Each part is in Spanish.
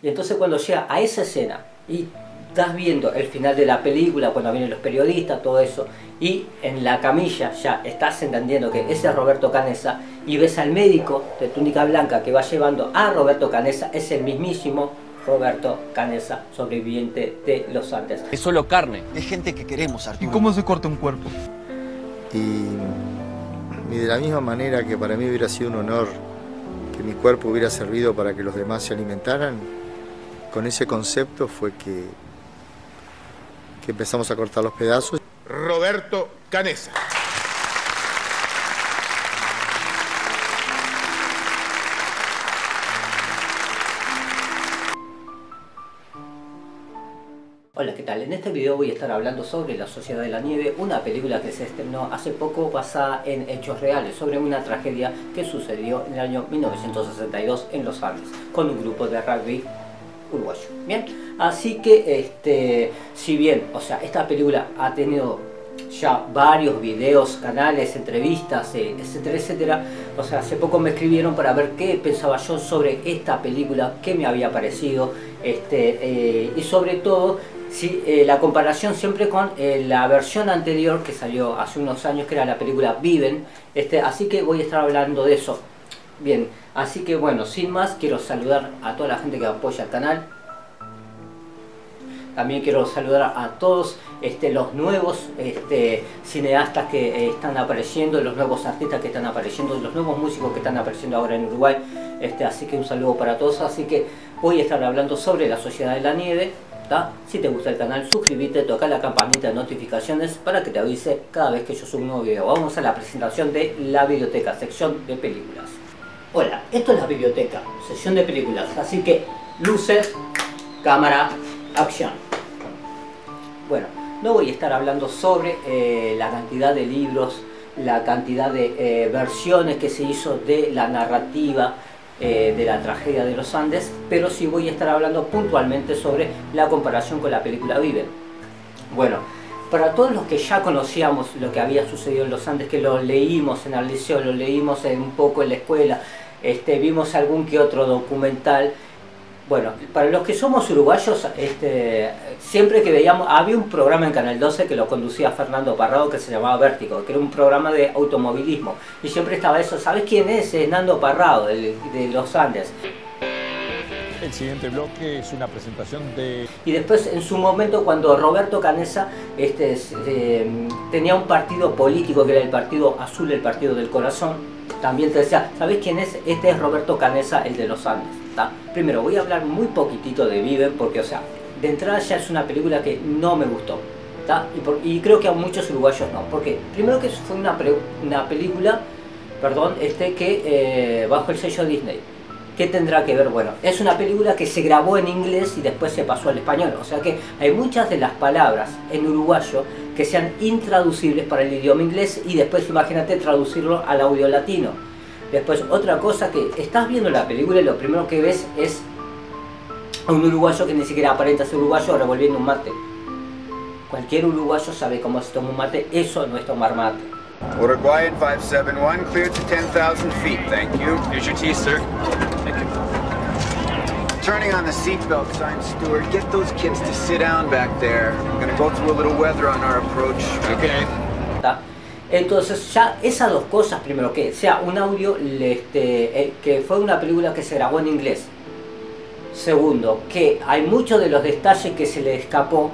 Y entonces cuando llega a esa escena y estás viendo el final de la película, cuando vienen los periodistas, todo eso, y en la camilla ya estás entendiendo que ese es Roberto Canessa, y ves al médico de túnica blanca que va llevando a Roberto Canessa, es el mismísimo Roberto Canessa, sobreviviente de los Andes. Es solo carne. Es gente que queremos, Arturo. ¿Y cómo se corta un cuerpo? Y de la misma manera que para mí hubiera sido un honor que mi cuerpo hubiera servido para que los demás se alimentaran, con ese concepto fue que empezamos a cortar los pedazos. Roberto Canessa. Hola, ¿qué tal? En este video voy a estar hablando sobre La Sociedad de la Nieve, una película que se estrenó hace poco basada en hechos reales sobre una tragedia que sucedió en el año 1962 en los Andes con un grupo de rugby uruguayo. Bien, así que si bien, o sea, esta película ha tenido ya varios videos, canales, entrevistas, etcétera, etcétera, o sea, hace poco me escribieron para ver qué pensaba yo sobre esta película, qué me había parecido, y sobre todo sí, la comparación siempre con la versión anterior que salió hace unos años, que era la película Viven, así que voy a estar hablando de eso. Bien, así que bueno, sin más, quiero saludar a toda la gente que apoya el canal. También quiero saludar a todos los nuevos cineastas que están apareciendo, los nuevos artistas que están apareciendo, los nuevos músicos que están apareciendo ahora en Uruguay. Así que un saludo para todos. Así que voy a estar hablando sobre La Sociedad de la Nieve. Si te gusta el canal, suscríbete, toca la campanita de notificaciones para que te avise cada vez que yo subo un nuevo video. Vamos a la presentación de la biblioteca, sección de películas. Hola, esto es la biblioteca, sección de películas, así que luces, cámara, acción. Bueno, no voy a estar hablando sobre la cantidad de libros, la cantidad de versiones que se hizo de la narrativa de la tragedia de los Andes, pero sí voy a estar hablando puntualmente sobre la comparación con la película Viven. Bueno, para todos los que ya conocíamos lo que había sucedido en los Andes, que lo leímos en el liceo, lo leímos un poco en la escuela, vimos algún que otro documental. Bueno, para los que somos uruguayos, siempre que veíamos, había un programa en Canal 12 que lo conducía Fernando Parrado que se llamaba Vértigo, que era un programa de automovilismo, y siempre estaba eso. ¿Sabes quién es? Nando Parrado, de los Andes. El siguiente bloque es una presentación de... Y después, en su momento, cuando Roberto Canessa tenía un partido político que era el Partido Azul, el Partido del Corazón, también te decía, ¿sabes quién es? Este es Roberto Canessa, el de los Andes. Primero voy a hablar muy poquitito de Viven porque, o sea, de entrada ya es una película que no me gustó, y creo que a muchos uruguayos no, porque primero que fue una película, perdón, que bajo el sello Disney. ¿Qué tendrá que ver? Bueno, es una película que se grabó en inglés y después se pasó al español, o sea que hay muchas de las palabras en uruguayo que sean intraducibles para el idioma inglés, y después imagínate traducirlo al audio latino. Después, otra cosa, que estás viendo la película y lo primero que ves es a un uruguayo que ni siquiera aparenta ser uruguayo revolviendo un mate. Cualquier uruguayo sabe cómo se toma un mate, eso no es tomar mate. Uruguayan 571, cleared to 10,000 feet, thank you. Here's your tea, sir. Thank you. Turning on the seatbelt sign, Stuart. Get those kids to sit down back there. We're gonna go through a little weather on our approach. Okay. Entonces ya esas dos cosas, primero que sea un audio, que fue una película que se grabó en inglés. Segundo, que hay muchos de los detalles que se le escapó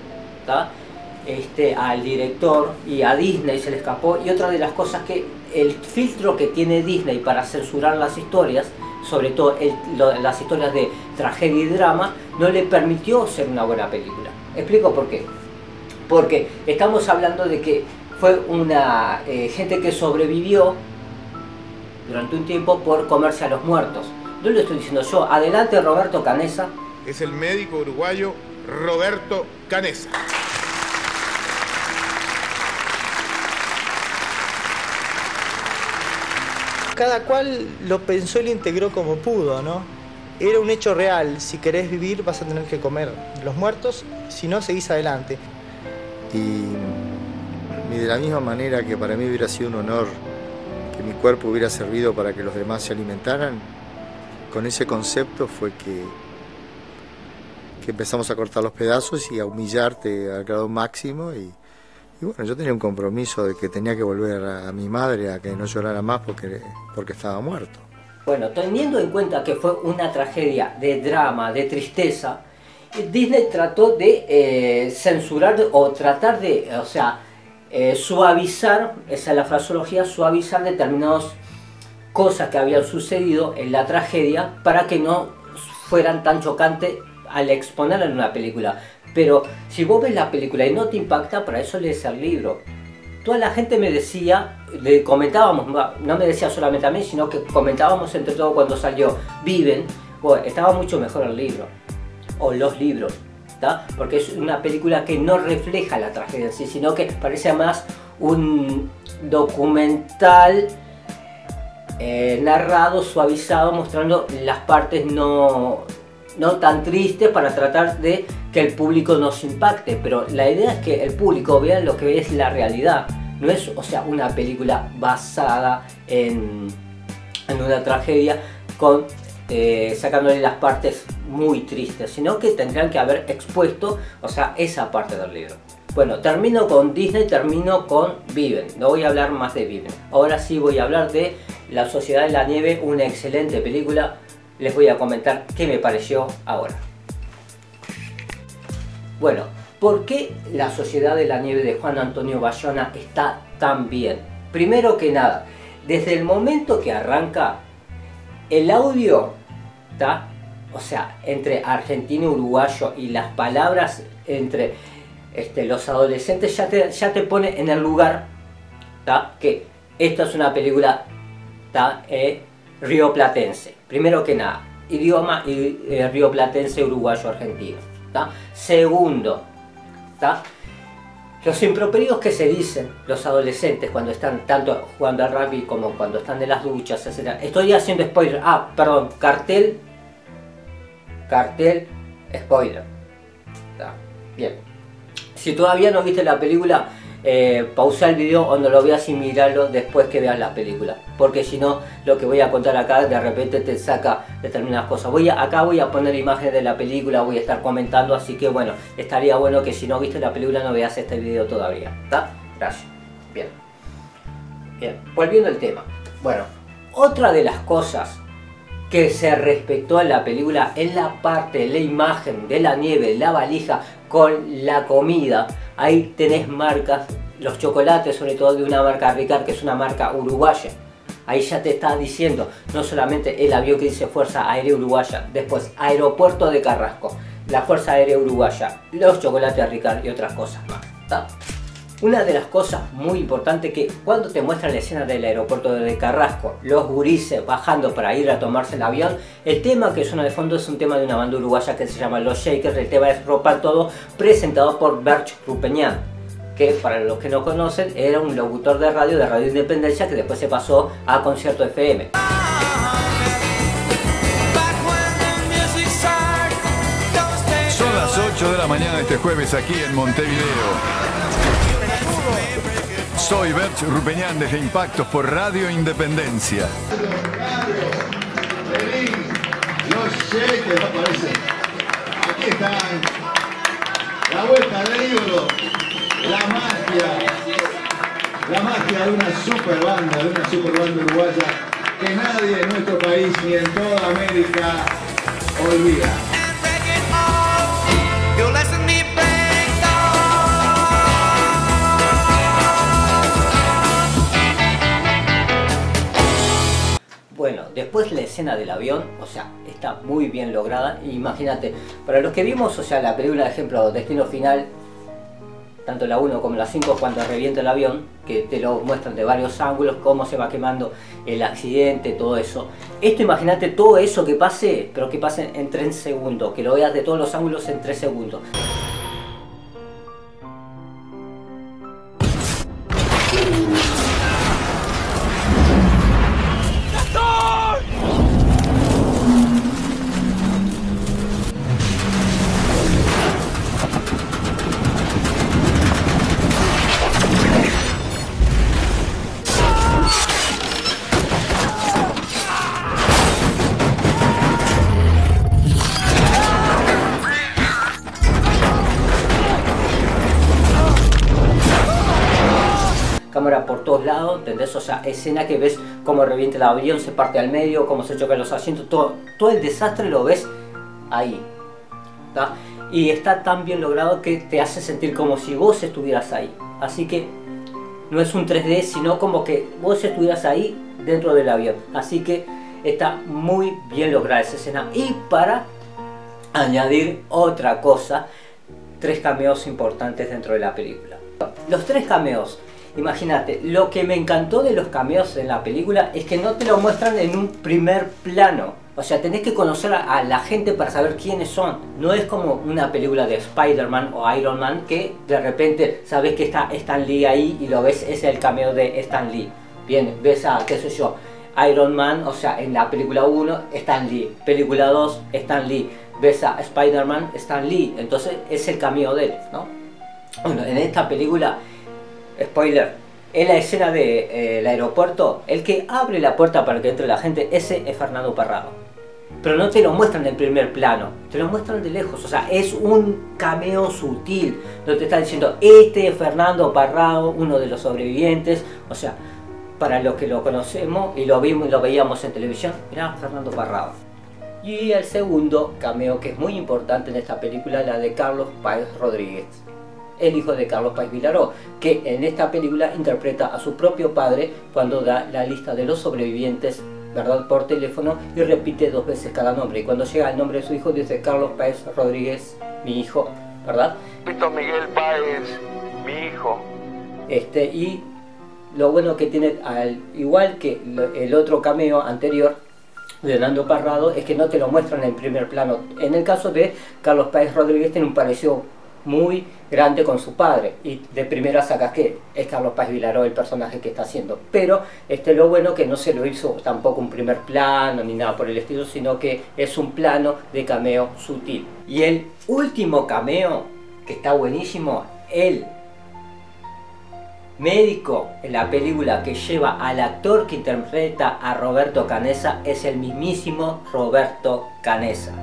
al director y a Disney se le escapó. Y otra de las cosas, que el filtro que tiene Disney para censurar las historias, sobre todo las historias de tragedia y drama, no le permitió ser una buena película. Explico por qué. Porque estamos hablando de que fue una gente que sobrevivió durante un tiempo por comerse a los muertos. No lo estoy diciendo yo. Adelante, Roberto Canessa. Es el médico uruguayo Roberto Canessa. Cada cual lo pensó y lo integró como pudo, ¿no? Era un hecho real. Si querés vivir, vas a tener que comer los muertos. Si no, seguís adelante. Y de la misma manera que para mí hubiera sido un honor que mi cuerpo hubiera servido para que los demás se alimentaran, con ese concepto fue que que empezamos a cortar los pedazos y a humillarte al grado máximo. Y bueno, yo tenía un compromiso de que tenía que volver a mi madre a que no llorara más porque estaba muerto. Bueno, teniendo en cuenta que fue una tragedia de drama, de tristeza, Disney trató de censurar o tratar de, o sea, suavizar, esa es la fraseología, suavizar determinadas cosas que habían sucedido en la tragedia para que no fueran tan chocantes al exponerla en una película. Pero si vos ves la película y no te impacta, para eso lees el libro. Toda la gente me decía, le comentábamos, no me decía solamente a mí, sino que comentábamos entre todos cuando salió Viven, bueno, estaba mucho mejor el libro, o los libros, ¿tá? Porque es una película que no refleja la tragedia en sí, sino que parece más un documental narrado, suavizado, mostrando las partes no tan tristes para tratar de que el público nos impacte, pero la idea es que el público vea lo que es la realidad, no es, o sea, una película basada en una tragedia con sacándole las partes muy tristes, sino que tendrían que haber expuesto, o sea, esa parte del libro. Bueno, termino con Disney, termino con Viven, no voy a hablar más de Viven, ahora sí voy a hablar de La Sociedad de la Nieve, una excelente película. Les voy a comentar qué me pareció ahora. Bueno, ¿por qué La Sociedad de la Nieve de Juan Antonio Bayona está tan bien? Primero que nada, desde el momento que arranca, el audio, ¿tá? O sea, entre argentino y uruguayo y las palabras entre los adolescentes ya te pone en el lugar, ¿tá? Que esta es una película, ¿tá? Rioplatense. Primero que nada, idioma rioplatense, uruguayo, argentino, ¿tá? Segundo, ¿tá? Los improperios que se dicen los adolescentes cuando están tanto jugando al rugby como cuando están en las duchas, etc. Estoy haciendo spoiler. Ah, perdón, cartel, spoiler. ¿Tá? Bien. Si todavía no viste la película, pausa el video o no lo veas y mirarlo después que veas la película, porque si no, lo que voy a contar acá de repente te saca determinadas cosas. Acá voy a poner imágenes de la película, voy a estar comentando, así que bueno, estaría bueno que si no viste la película no veas este video todavía, ¿está? Gracias. Bien, volviendo al tema. Bueno, otra de las cosas que se respetó en la película es la parte de la imagen de la nieve, la valija con la comida. Ahí tenés marcas, los chocolates sobre todo de una marca Ricard, que es una marca uruguaya. Ahí ya te está diciendo, no solamente el avión que dice Fuerza Aérea Uruguaya, después Aeropuerto de Carrasco, la Fuerza Aérea Uruguaya, los chocolates Ricard y otras cosas más, ¿tá? Una de las cosas muy importantes que cuando te muestran la escena del aeropuerto de Carrasco, los gurises bajando para ir a tomarse el avión, el tema que suena de fondo es un tema de una banda uruguaya que se llama Los Shakers. El tema es Ropa Todo, presentado por Berch Rupeñán, que para los que no conocen era un locutor de Radio Independencia, que después se pasó a Concierto FM. Son las 8 de la mañana este jueves aquí en Montevideo. Soy Berch Rupeñán desde Impactos por Radio Independencia. Los Shakers aparecen. Aquí están. La vuelta del ídolo. La magia de una super banda uruguaya que nadie en nuestro país ni en toda América olvida. Bueno, después la escena del avión, o sea, está muy bien lograda. Imagínate, para los que vimos, o sea, la película, de ejemplo, Destino Final, tanto la 1 como la 5, cuando revienta el avión, que te lo muestran de varios ángulos, cómo se va quemando el accidente, todo eso. Esto, imagínate todo eso que pase, pero que pase en 3 segundos, que lo veas de todos los ángulos en 3 segundos. cámara por todos lados, ¿entendés? O sea, escena que ves cómo revienta el avión, se parte al medio, cómo se chocan los asientos, todo el desastre lo ves ahí, ¿tá? Y está tan bien logrado que te hace sentir como si vos estuvieras ahí. Así que no es un 3D, sino como que vos estuvieras ahí dentro del avión. Así que está muy bien lograda esa escena. Y para añadir otra cosa, 3 cameos importantes dentro de la película. Los 3 cameos, imagínate, lo que me encantó de los cameos en la película es que no te lo muestran en un primer plano. O sea, tenés que conocer a la gente para saber quiénes son. No es como una película de Spider-Man o Iron Man que de repente sabes que está Stan Lee ahí y lo ves, es el cameo de Stan Lee. Bien, ves a, qué sé yo, Iron Man, o sea, en la película 1, Stan Lee. Película 2, Stan Lee. Ves a Spider-Man, Stan Lee. Entonces es el cameo de él, ¿no? Bueno, en esta película, spoiler, en la escena del aeropuerto, el que abre la puerta para que entre la gente, ese es Fernando Parrado. Pero no te lo muestran en primer plano, te lo muestran de lejos. O sea, es un cameo sutil. No te está diciendo, este es Fernando Parrado, uno de los sobrevivientes. O sea, para los que lo conocemos y lo vimos y lo veíamos en televisión, mirá, Fernando Parrado. Y el segundo cameo que es muy importante en esta película, la de Carlos Páez Rodríguez, el hijo de Carlos Páez Vilaró, que en esta película interpreta a su propio padre cuando da la lista de los sobrevivientes, ¿verdad?, por teléfono, y repite 2 veces cada nombre. Y cuando llega el nombre de su hijo dice Carlos Páez Rodríguez, mi hijo, ¿verdad? Víctor Miguel Páez, mi hijo. Y lo bueno que tiene, al igual que el otro cameo anterior de Nando Parrado, es que no te lo muestran en primer plano. En el caso de Carlos Páez Rodríguez tiene un parecido muy grande con su padre y de primera sacas que es Carlos Páez Vilaró el personaje que está haciendo, pero lo bueno que no se lo hizo tampoco un primer plano ni nada por el estilo, sino que es un plano de cameo sutil. Y el último cameo, que está buenísimo, el médico en la película que lleva al actor que interpreta a Roberto Canessa, es el mismísimo Roberto Canessa.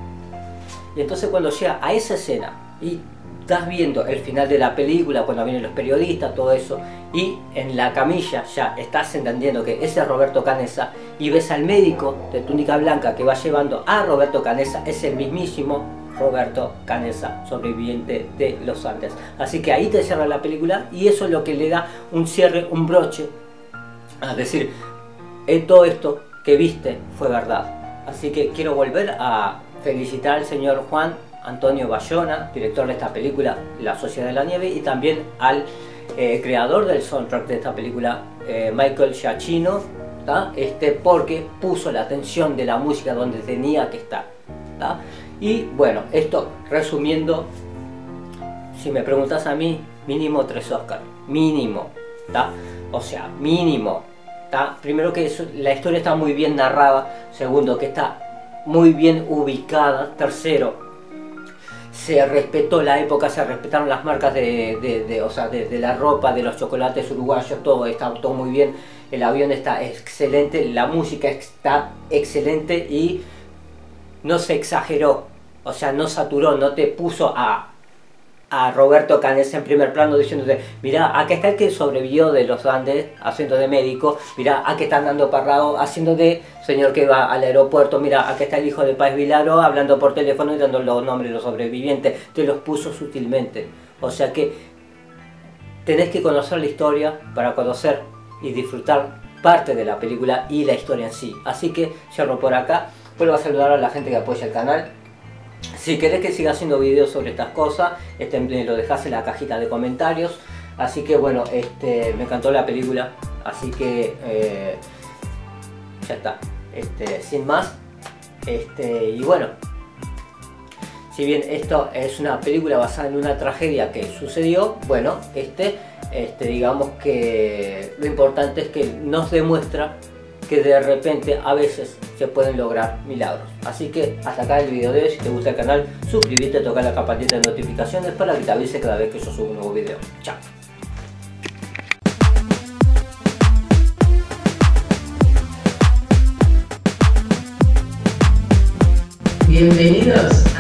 Y entonces cuando llega a esa escena y estás viendo el final de la película, cuando vienen los periodistas, todo eso, y en la camilla ya estás entendiendo que ese es Roberto Canessa, y ves al médico de túnica blanca que va llevando a Roberto Canessa, es el mismísimo Roberto Canessa, sobreviviente de los Andes. Así que ahí te cierra la película y eso es lo que le da un cierre, un broche, a decir, todo esto que viste fue verdad. Así que quiero volver a felicitar al señor Juan Antonio Bayona, director de esta película La Sociedad de la Nieve, y también al creador del soundtrack de esta película, Michael Giacchino, porque puso la atención de la música donde tenía que estar, ¿tá? Y bueno, esto resumiendo, si me preguntas a mí, mínimo 3 Oscars, mínimo, ¿tá? O sea, mínimo, ¿tá? Primero que la historia está muy bien narrada, segundo que está muy bien ubicada, tercero, se respetó la época, se respetaron las marcas de la ropa, de los chocolates uruguayos, todo está todo muy bien, el avión está excelente, la música está excelente y no se exageró, o sea, no saturó, no te puso a Roberto Canessa en primer plano diciéndote, mirá, acá está el que sobrevivió de los Andes haciendo de médico, mirá, acá está Nando Parrado haciendo de señor que va al aeropuerto, mirá, acá está el hijo de Páez Vilaró hablando por teléfono y dando los nombres de los sobrevivientes, te los puso sutilmente. O sea que tenés que conocer la historia para conocer y disfrutar parte de la película y la historia en sí. Así que cierro por acá, vuelvo a saludar a la gente que apoya el canal. Si querés que siga haciendo videos sobre estas cosas, me lo dejás en la cajita de comentarios. Así que bueno, me encantó la película, así que ya está, sin más. Y bueno, si bien esto es una película basada en una tragedia que sucedió, bueno, digamos que lo importante es que nos demuestra que de repente a veces se pueden lograr milagros. Así que hasta acá el video de hoy. Si te gusta el canal, suscríbete, toca la campanita de notificaciones para que te avise cada vez que yo subo un nuevo video. Chao. Bienvenidos